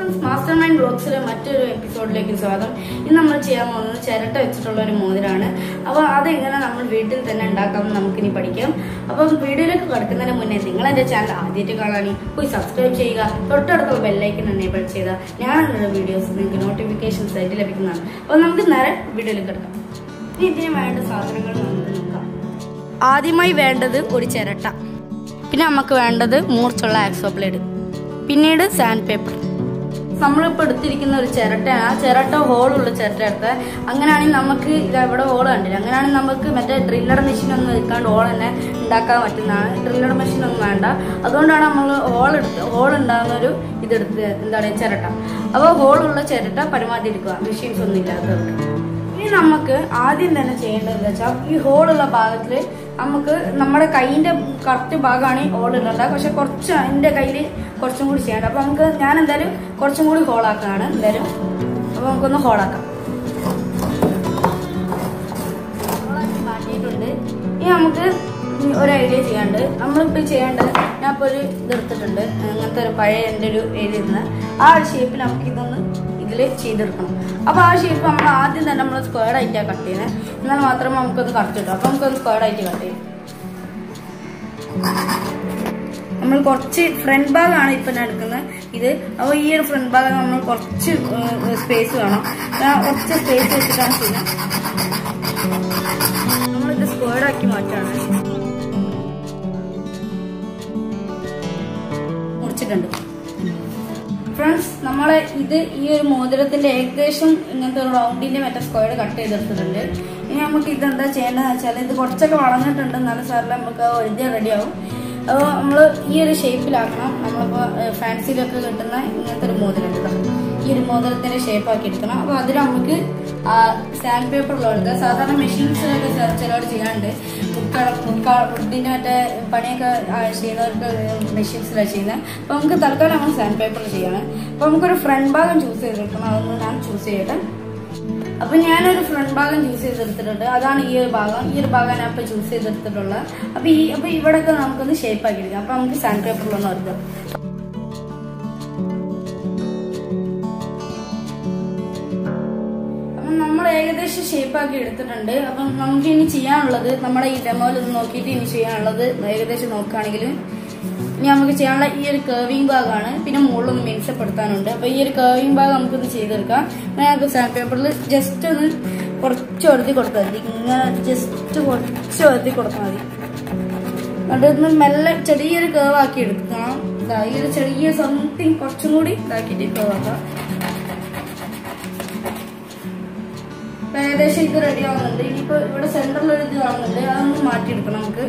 Friends, master mind ബ്ലോഗ്സിലെ മറ്റൊരു എപ്പിസോഡിലേക്ക് സ്വാഗതം. ഇന്ന് നമ്മൾ ചെയ്യാൻ പോകുന്നത് ചിരട്ട വെച്ചിട്ടുള്ള ഒരു മോതിരമാണ്. അപ്പോൾ അതെങ്ങനെ നമ്മൾ വീട്ടിൽ തന്നെ ഉണ്ടാക്കാമെന്ന് നമുക്കിനി പഠിക്കാം. അപ്പം വീഡിയോയിലേക്ക് കടക്കുന്നതിന് മുന്നേ നിങ്ങൾ എൻ്റെ ചാനൽ ആദ്യമായിട്ട് കാണാണെങ്കിൽ പോയി സബ്സ്ക്രൈബ് ചെയ്യുക, തൊട്ടടുത്തുള്ള ബെല്ലൈക്കൻ എനേബിൾ ചെയ്താൽ ഞാനുള്ള വീഡിയോസ് നിങ്ങൾക്ക് നോട്ടിഫിക്കേഷൻസ് ആയിട്ട് ലഭിക്കുന്നതാണ്. അപ്പോൾ നമുക്ക് നേരെ വീഡിയോയിലേക്ക് കിടക്കാം. ഇനി ഇതിന് വേണ്ട സാധനങ്ങൾ നമുക്ക് നോക്കാം. ആദ്യമായി വേണ്ടത് ഒരു ചിരട്ട, പിന്നെ നമുക്ക് വേണ്ടത് മൂർച്ചുള്ള ആക്സോ ബ്ലേഡ്, പിന്നീട് സാൻഡ് പേപ്പർ. നമ്മളിപ്പോൾ എടുത്തിരിക്കുന്ന ഒരു ചിരട്ടയാണ്. ആ ചിരട്ട ഹോളുള്ള ചിരട്ട എടുത്ത്, അങ്ങനെയാണെങ്കിൽ നമുക്ക് ഇവിടെ ഹോൾ കണ്ടില്ല, അങ്ങനെയാണെങ്കിൽ നമുക്ക് മറ്റേ ഡ്രില്ലർ മെഷീൻ ഒന്നും വെക്കാണ്ട് ഹോൾ തന്നെ ഉണ്ടാക്കാൻ പറ്റുന്നതാണ്. ഡ്രില്ലർ മെഷീൻ ഒന്നും വേണ്ട, അതുകൊണ്ടാണ് നമ്മൾ ഹോൾ ഉണ്ടാകുന്ന ഒരു ഇതെടുത്ത് എന്താണ് ചിരട്ട. അപ്പോൾ ഹോളുള്ള ചിരട്ട പരമാവധി എടുക്കുക, മെഷീൻസ് ഒന്നും ഇല്ലാത്തതുകൊണ്ട്. ഇനി നമുക്ക് ആദ്യം തന്നെ ചെയ്യേണ്ടതെന്ന് വെച്ചാൽ ഈ ഹോളുള്ള ഭാഗത്തിൽ നമുക്ക് നമ്മുടെ കൈയിൻ്റെ കറക്റ്റ് ഭാഗമാണ് ഈ ഹോളുള്ളത്. പക്ഷെ കുറച്ച് എൻ്റെ കയ്യിൽ കുറച്ചും കൂടി ചെയ്യേണ്ട. അപ്പോൾ ഞാൻ എന്തായാലും കുറച്ചും കൂടി ഹോളാക്കാണ് എന്തായാലും. അപ്പോൾ നമുക്കൊന്ന് ഹോളാക്കാം. ഹോളാക്കി മാറ്റിയിട്ടുണ്ട്. ഇനി നമുക്ക് ഒരു ഐഡിയ ചെയ്യാണ്ട്, നമ്മളിപ്പോൾ ചെയ്യേണ്ടത്, ഞാൻ ഇപ്പോൾ ഒരു ഇതെടുത്തിട്ടുണ്ട്, അങ്ങനത്തെ ഒരു പഴയ എൻ്റെ ഒരു ഏരിയ നിന്ന് ആ ഒരു ഷേപ്പിൽ നമുക്ക് ഇതൊന്ന് ഇതിൽ ചെയ്തെടുക്കണം. അപ്പോൾ ആ ഷേപ്പ് നമ്മൾ ആദ്യം തന്നെ നമ്മൾ സ്ക്വയർ ആയിട്ടാണ് കട്ട് ചെയ്യുന്നത്, എന്നാൽ മാത്രമേ നമുക്കൊന്ന് കറക്റ്റ് കിട്ടും. അപ്പോൾ നമുക്കൊന്ന് സ്ക്വയർ ആയിട്ട് കട്ട് ചെയ്യും. നമ്മൾ കുറച്ച് ഫ്രണ്ട് ഭാഗമാണ് ഇപ്പം ഞാൻ എടുക്കുന്നത് ഇത്. അപ്പോൾ ഈ ഒരു ഫ്രണ്ട് ഭാഗം നമ്മൾ കുറച്ച് സ്പേസ് വേണം, കുറച്ച് സ്പേസ് വെച്ചിട്ടാണ് ചെയ്യുന്നത്. നമ്മളിത് സ്ക്വയർ ആക്കി മാറ്റാണ്, മുറിച്ചിട്ടുണ്ട്. ഫ്രണ്ട്സ്, നമ്മളെ ഈ ഒരു മോതിരത്തിന്റെ ഏകദേശം ഇങ്ങനത്തെ ഒരു റൗണ്ടിന്റെ മറ്റേ സ്ക്വയർ കട്ട് ചെയ്തെടുത്തിട്ടുണ്ട്. ഇനി നമുക്ക് ഇതെന്താ ചെയ്യേണ്ടതെന്ന് വെച്ചാൽ, ഇത് കുറച്ചൊക്കെ വളർന്നിട്ടുണ്ട്, എന്നാലും സാറിൽ നമുക്ക് ഇത് റെഡിയാവും. അപ്പോൾ നമ്മൾ ഈ ഒരു ഷേപ്പിലാക്കണം. നമ്മളിപ്പോൾ ഫാൻസിയിലൊക്കെ കിട്ടുന്ന ഇങ്ങനത്തെ ഒരു മോതിരം എടുക്കണം, ഈ ഒരു മോതിരത്തിന്റെ ഷേപ്പാക്കി എടുക്കണം. അപ്പോൾ അതിൽ നമുക്ക് സാൻഡ് പേപ്പറിലെടുക്കുക. സാധാരണ മെഷീൻസിലൊക്കെ ചിലവർ ചെയ്യാണ്ട്, വുഡിന്റെ മറ്റേ പണിയൊക്കെ ചെയ്യുന്നവർക്ക് മെഷീൻസിലാണ് ചെയ്യുന്നത്. അപ്പോൾ നമുക്ക് തൽക്കാലം നമ്മൾ സാൻഡ് പേപ്പറിൽ ചെയ്യാണ്. അപ്പോൾ നമുക്കൊരു ഫ്രണ്ട് ഭാഗം ചൂസ് ചെയ്തെടുക്കണം. അതൊന്ന് ഞാൻ ചൂസ് ചെയ്യട്ടെ. അപ്പൊ ഞാനൊരു ഫ്രണ്ട് ഭാഗം ചൂസ് ചെയ്തെടുത്തിട്ടുണ്ട്, അതാണ് ഈ ഒരു ഭാഗം. ഈ ഒരു ഭാഗം ഞാൻ ഇപ്പൊ ചൂസ് ചെയ്തെടുത്തിട്ടുള്ളത്. അപ്പൊ ഇവിടെയൊക്കെ നമുക്കൊന്ന് ഷേപ്പ് ആക്കി എടുക്കാം. അപ്പൊ നമുക്ക് സാൻഡ് പേപ്പറിലൊന്ന് എടുക്കാം. അപ്പം നമ്മൾ ഏകദേശം ഷേപ്പ് ആക്കി എടുത്തിട്ടുണ്ട്. അപ്പം നമുക്ക് ഇനി ചെയ്യാനുള്ളത്, നമ്മുടെ ഈ ഡെമോയിൽ ഒന്ന് നോക്കിയിട്ട് ഇനി ചെയ്യാനുള്ളത് ഏകദേശം നോക്കുകയാണെങ്കിൽ ഇനി നമുക്ക് ചെയ്യാനുള്ള ഈ ഒരു കർവിംഗ് ഭാഗമാണ്. പിന്നെ മുകളിലൊന്ന് മിനുസപ്പെടുത്താനുണ്ട്. അപ്പൊ ഈ ഒരു കർവിംഗ് ഭാഗം നമുക്കൊന്ന് ചെയ്തെടുക്കാം. ഞാനിപ്പോൾ സാൻഡ് പേപ്പറിൽ ജസ്റ്റ് ഒന്ന് കുറച്ച് ഒഴുതി കൊടുത്താൽ മതി, ഇങ്ങനെ ജസ്റ്റ് കുറച്ച് ഒഴുതി കൊടുത്താൽ മതി. അതൊന്ന് മെല്ലെ ചെറിയൊരു കേവ് ആക്കി എടുക്കണം. ഈ ഒരു ചെറിയ സംതിങ് കുറച്ചും കൂടി ഇതാക്കിയിട്ട് കേവ് ആക്കാം. ഏകദേശം ഇത് റെഡി ആവുന്നുണ്ട്. ഇനിയിപ്പോ ഇവിടെ സെന്ററിലൊരു ഇത് കാണുന്നുണ്ട്, അതൊന്ന് മാറ്റിയെടുക്കണം നമുക്ക്.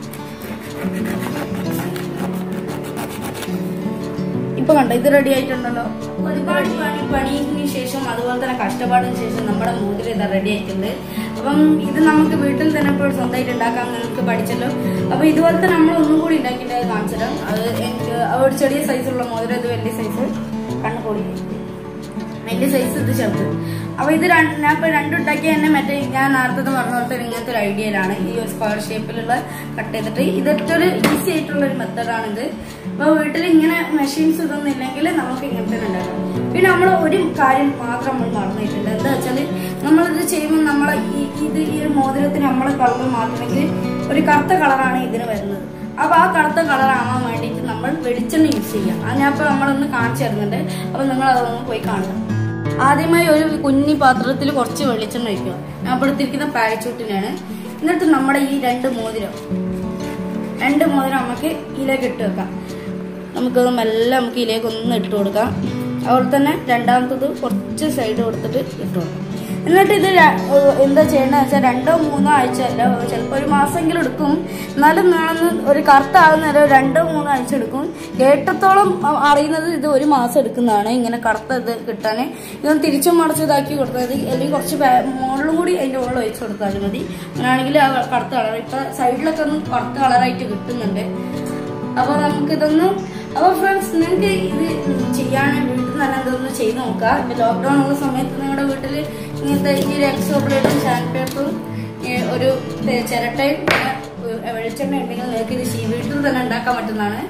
ഇപ്പൊ കണ്ടോ, ഇത് റെഡി ആയിട്ടുണ്ടല്ലോ. ഒരുപാട് പണിക്ക് ശേഷം, അതുപോലെ തന്നെ കഷ്ടപ്പാടിന് ശേഷം നമ്മുടെ മോതിരം ഇതാ റെഡി ആയിട്ടുണ്ട്. അപ്പം ഇത് നമുക്ക് വീട്ടിൽ തന്നെ ഇപ്പോൾ സ്വന്തമായിട്ട് ഉണ്ടാക്കാൻ നമുക്ക് പഠിച്ചല്ലോ. അപ്പൊ ഇതുപോലെ തന്നെ നമ്മൾ ഒന്നും കൂടി ഉണ്ടാക്കിയിട്ട് കാണിച്ചിടാം. അത് എനിക്ക് ഒരു ചെറിയ സൈസുള്ള മോതിരം, ഇത് വലിയ സൈസ്, കണ്ണു പൊടി വലിയ സൈസ്, ഇത് ചെറുത്. അപ്പൊ ഇത് ഞാൻ ഇപ്പൊ രണ്ടും ഉണ്ടാക്കി തന്നെ മറ്റേ ഞാൻ നേരത്തെ പറഞ്ഞ പോലത്തെ ഇങ്ങനത്തെ ഒരു ഐഡിയയിലാണ് ഈ ഒരു സ്ക്വയർ ഷേപ്പിലുള്ള കട്ട് ചെയ്തിട്ട്. ഇതൊക്കെ ഒരു ഈസി ആയിട്ടുള്ള ഒരു മെത്തേഡാണിത്. അപ്പൊ വീട്ടിൽ ഇങ്ങനെ മെഷീൻസ് ഇതൊന്നും ഇല്ലെങ്കിൽ നമുക്ക് ഇങ്ങനത്തെ ഉണ്ടാക്കാം. പിന്നെ നമ്മൾ ഒരു കാര്യം മാത്രം നമ്മൾ മറന്നിട്ടുണ്ട്. എന്താ വെച്ചാല്, നമ്മളിത് ചെയ്യുമ്പോൾ നമ്മളെ ഈ ഒരു മോതിരത്തിന് നമ്മളെ കളർ മാറ്റണമെങ്കിൽ ഒരു കറുത്ത കളറാണ് ഇതിന് വരുന്നത്. അപ്പൊ ആ കറുത്ത കളർ ആവാൻ വേണ്ടിയിട്ട് നമ്മൾ വെളിച്ചെണ്ണ യൂസ് ചെയ്യാം. അത് ഞാൻ ഇപ്പൊ നമ്മളൊന്ന് കാണിച്ചു തരുന്നുണ്ട്. അപ്പൊ നിങ്ങൾ അതൊന്ന് പോയി കാണുക. ആദ്യമായി ഒരു കുഞ്ഞി പാത്രത്തിൽ കുറച്ച് വെളിച്ചെണ്ണ ഒഴിക്കുക. ഞാൻ ഇപ്പോൾ എടുത്തിരിക്കുന്ന പാരച്ചൂട്ടിനാണ്. എന്നിട്ട് നമ്മുടെ ഈ രണ്ട് മോതിരം നമുക്ക് ഇതിലേക്ക് ഇട്ട് വെക്കാം. നമുക്കത് മെല്ലെ നമുക്ക് ഇതിലേക്ക് ഒന്ന് ഇട്ട് കൊടുക്കാം. അതുപോലെ തന്നെ രണ്ടാമത്തത് കുറച്ച് സൈഡ് കൊടുത്തിട്ട് ഇട്ട് കൊടുക്കാം. എന്നിട്ട് ഇത് എന്താ ചെയ്യേണ്ടതെന്ന് വെച്ചാൽ 2 or 3 ആഴ്ച അല്ല, ചിലപ്പോൾ ഒരു മാസമെങ്കിലും എടുക്കും. എന്നാലും നാളെ ഒരു കറുത്താകുന്ന വരെ 2 or 3 ആഴ്ച എടുക്കും. കേട്ടത്തോളം അറിയുന്നത് ഇത് 1 മാസം എടുക്കുന്നതാണ് ഇങ്ങനെ കറുത്ത ഇത് കിട്ടാൻ. ഇതൊന്ന് തിരിച്ചും മറിച്ച് ഇതാക്കി കൊടുത്താൽ മതി, അല്ലെങ്കിൽ കുറച്ച് മുകളിലും കൂടി അതിൻ്റെ മുകളിൽ ഒഴിച്ച് കൊടുത്താൽ മതി. അങ്ങനെയാണെങ്കിൽ ആ കറുത്ത കളർ, ഇപ്പൊ സൈഡിലൊക്കെ ഒന്ന് കറുത്ത കളറായിട്ട് കിട്ടുന്നുണ്ട്. അപ്പോൾ നമുക്കിതൊന്നും, അപ്പോൾ ഫ്രണ്ട്സ്, നിങ്ങൾക്ക് ഇത് ചെയ്യാൻ വീട്ടിൽ തന്നെ ഇതൊന്ന് ചെയ്ത് നോക്കാം. ഇപ്പൊ ലോക്ക്ഡൌൺ ഉള്ള സമയത്ത് നിങ്ങളുടെ വീട്ടിൽ ഇങ്ങനത്തെ ഈ ഒരു എക്സോ ബ്ലേഡും സാൻഡ് പേപ്പറും ഒരു ചിരട്ടയും വെളിച്ചെണ്ണ ഉണ്ടെങ്കിൽ നിങ്ങൾക്ക് ഇത് വീട്ടിൽ തന്നെ ഉണ്ടാക്കാൻ പറ്റുന്നതാണ്.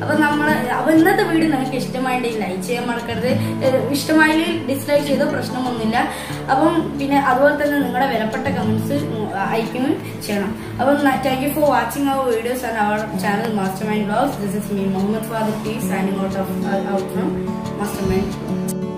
അപ്പൊ ഇന്നത്തെ വീഡിയോ നിങ്ങൾക്ക് ഇഷ്ടമായിട്ട് ലൈക്ക് ചെയ്യാൻ മറക്കരുത്. ഇഷ്ടമായി ഡിസ്ലൈക്ക് ചെയ്തോ പ്രശ്നമൊന്നുമില്ല. അപ്പം പിന്നെ അതുപോലെ തന്നെ നിങ്ങളുടെ വിലപ്പെട്ട കമന്റ്സ് അയക്കുകയും ചെയ്യണം. അപ്പം thank you for watching our videos and our channel master mind vlogs. This is me Muhammad father, signing out from Mastermind.